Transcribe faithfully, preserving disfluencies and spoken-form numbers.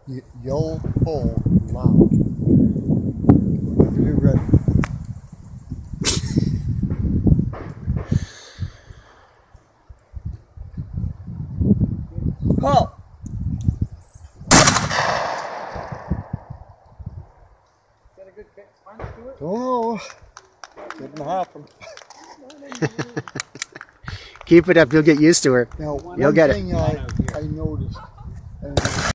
Y yell, pull, loud. Whenever you're ready. Pull! Got a good punch to it? Don't know. Didn't happen. Keep it up, you'll get used to her. Now, You'll one get thing it. I, I noticed. And